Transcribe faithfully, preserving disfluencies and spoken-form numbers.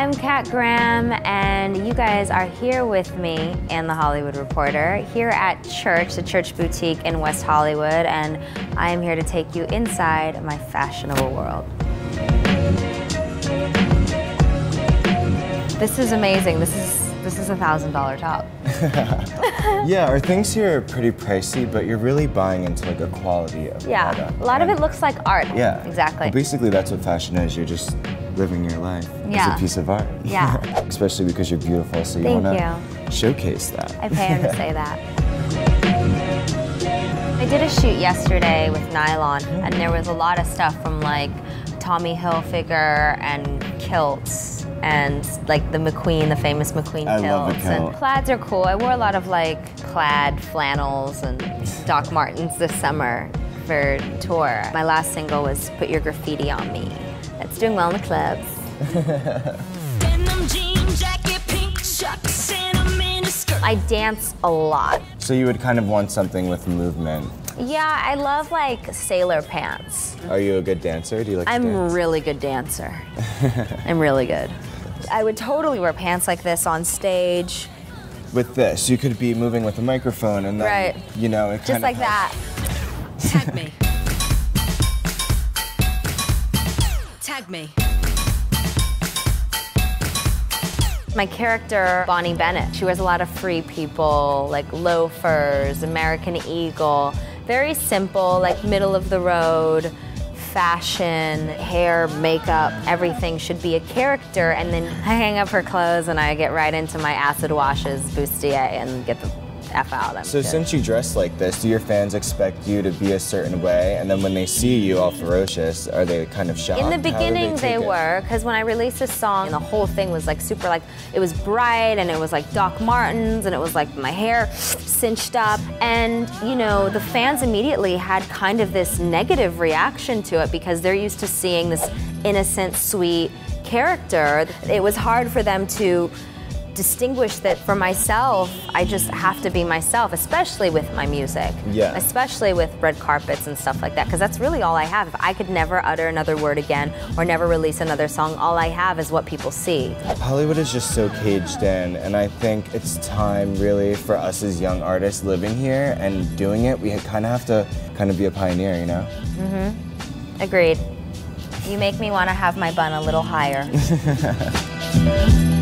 I'm Kat Graham, and you guys are here with me and the Hollywood Reporter here at Church, the Church Boutique in West Hollywood, and I am here to take you inside my fashionable world. This is amazing. This is this is a thousand dollar top. Yeah, our things here are pretty pricey, but you're really buying into like a quality of yeah, product. a lot and of it looks like art. Yeah, exactly. Well, basically, that's what fashion is. You're just living your life yeah. as a piece of art. Yeah. Especially because you're beautiful, so you Thank want you. to showcase that. I pay him to say that. I did a shoot yesterday with nylon, and there was a lot of stuff from like Tommy Hilfiger and kilts. And like the McQueen, the famous McQueen I kilts. love a kilt. And plaids are cool. I wore a lot of like plaid flannels and Doc Martens this summer for tour. My last single was Put Your Graffiti on Me. That's doing well in the clubs. Denim jean jacket, pink shucks, and a miniskirt. I dance a lot. So you would kind of want something with movement. Yeah, I love like sailor pants. Are you a good dancer? Do you like to I'm dance? a really good dancer. I'm really good. I would totally wear pants like this on stage. With this, you could be moving with a microphone and then, Right. you know, it Just kind like of that. Tag me. Tag me. My character, Bonnie Bennett, she wears a lot of Free People, like loafers, American Eagle. Very simple, like middle of the road, fashion, hair, makeup, everything should be a character, and then I hang up her clothes and I get right into my acid washes, bustier, and get the F out. I'm So good. since you dress like this, do your fans expect you to be a certain way, and then when they see you all ferocious, are they kind of shocked? In the How do beginning, they, they, take it? were, because when I released this song, and the whole thing was like super, like, it was bright, and it was like Doc Martens, and it was like my hair cinched up, and you know, the fans immediately had kind of this negative reaction to it because they're used to seeing this innocent, sweet character. It was hard for them to distinguish that for myself, I just have to be myself, especially with my music. Yeah. Especially with red carpets and stuff like that, because that's really all I have. If I could never utter another word again or never release another song, all I have is what people see. Hollywood is just so caged in, and I think it's time really for us as young artists living here and doing it. We kind of have to kind of be a pioneer, you know? Mm-hmm. Agreed. You make me want to have my bun a little higher.